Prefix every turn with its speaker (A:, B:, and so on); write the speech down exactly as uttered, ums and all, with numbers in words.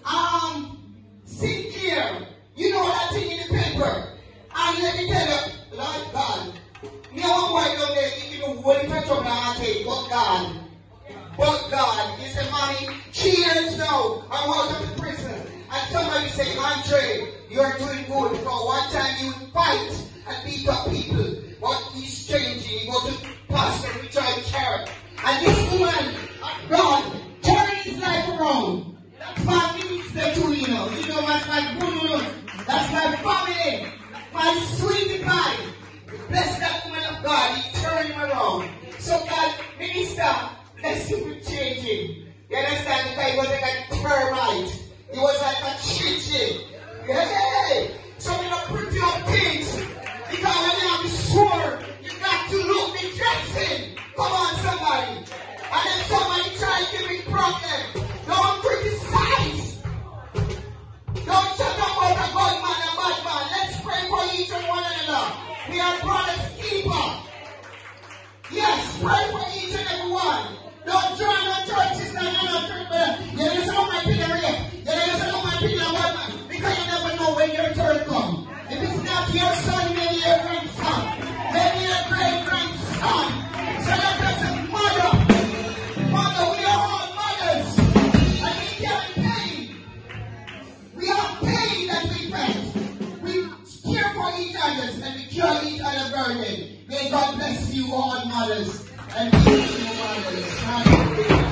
A: Um, Sinclair, you know that thing in the paper. And let me tell you, Lord God, me one boy down there, you know, when you trouble I take, but God, but God, he said, mommy, three years now, I'm out of the prison. And somebody say, Andre, you're doing good. Because one time you fight and beat up people. But he's changing. He goes to Pastor Richard Carrot. And this woman, God, turning his life around. That's my minister too, you know. You know, that's my good, that's my family. My sweetie pie. Bless that woman of God. He turned him around. So God, minister, bless him with changing. You understand? Because he was like a termite. He was like a chichi. Hey! So we don't pretty up things. Because when you have the sword, you got to look the dressing. Come on, somebody. And then somebody try to give me problem. Don't criticize. Don't shut up about a good man and bad man. Let's pray for each and one another. We are brothers keeper. Yes, pray for each and every one. Don't join no churches and no church. You don't know my opinion rape. You don't know my opinion bad man. Because you never know when your turn comes. If it's not your son, maybe your grandson. Maybe your great grandson. So that that's a mother. Mother, we are all mothers. And we carry pain. We have pain that we felt. We care for each other and we cure each other burden. May God bless you all mothers and bless you mothers.